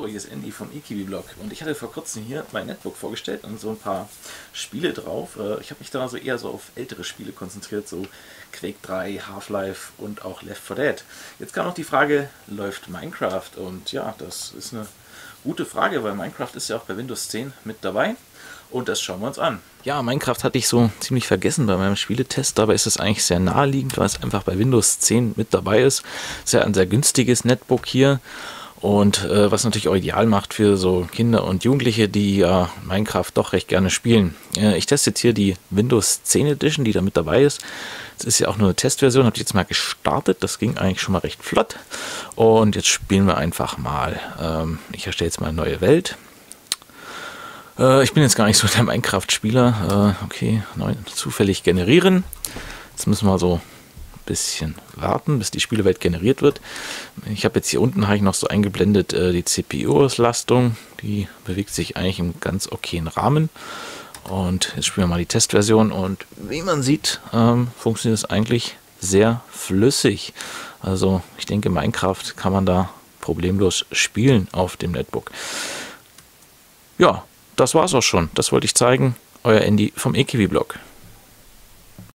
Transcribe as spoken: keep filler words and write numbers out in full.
hier ist Andy vom E K B Blog und ich hatte vor kurzem hier mein Netbook vorgestellt und so ein paar Spiele drauf. Ich habe mich da so eher so auf ältere Spiele konzentriert, so Quake drei, Half-Life und auch Left four Dead. Jetzt kam noch die Frage, läuft Minecraft? Und ja, das ist eine gute Frage, weil Minecraft ist ja auch bei Windows zehn mit dabei. Und das schauen wir uns an. Ja, Minecraft hatte ich so ziemlich vergessen bei meinem Spieletest. Dabei ist es eigentlich sehr naheliegend, weil es einfach bei Windows zehn mit dabei ist. Ist ja ein sehr günstiges Netbook hier. Und äh, was natürlich auch ideal macht für so Kinder und Jugendliche, die ja äh, Minecraft doch recht gerne spielen. Äh, ich teste jetzt hier die Windows zehn Edition, die da mit dabei ist. Das ist ja auch nur eine Testversion, habe ich jetzt mal gestartet. Das ging eigentlich schon mal recht flott. Und jetzt spielen wir einfach mal. Ähm, ich erstelle jetzt mal eine neue Welt. Äh, ich bin jetzt gar nicht so der Minecraft-Spieler. Äh, okay, neu, zufällig generieren. Jetzt müssen wir so bisschen warten, bis die Spielewelt generiert wird. Ich habe jetzt hier unten habe ich noch so eingeblendet äh, die C P U-Auslastung. Die bewegt sich eigentlich im ganz okayen Rahmen. Und jetzt spielen wir mal die Testversion und wie man sieht, ähm, funktioniert es eigentlich sehr flüssig. Also ich denke, Minecraft kann man da problemlos spielen auf dem Netbook. Ja, das war's auch schon. Das wollte ich zeigen. Euer Andy vom E K B Blog.